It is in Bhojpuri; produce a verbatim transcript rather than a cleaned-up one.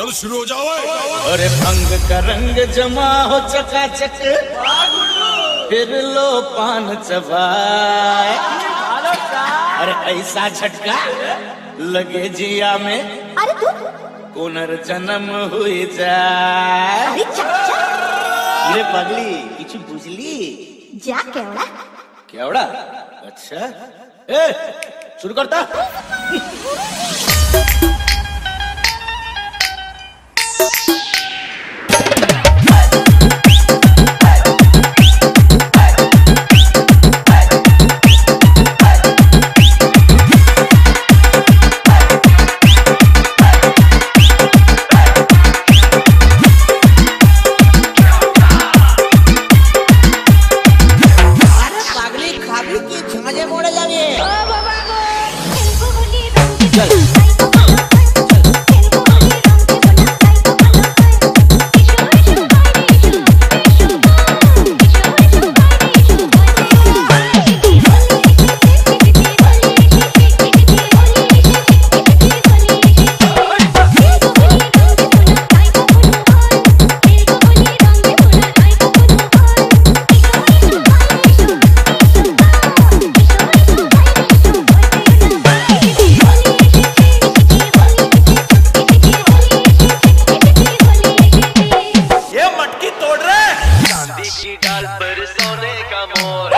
चल शुरू हो जाओ। अरे भंग का रंग जमा हो चकाचक, फिर लो पान चबाए। अरे ऐसा झटका लगे जिया में, अरे तू पुनर्जन्म हुई जाए। अरे चाचा ये पगली किछु बुझली? जा केवड़ा केवड़ा? अच्छा ए शुरू करता। की डाल पर सोने का मोर।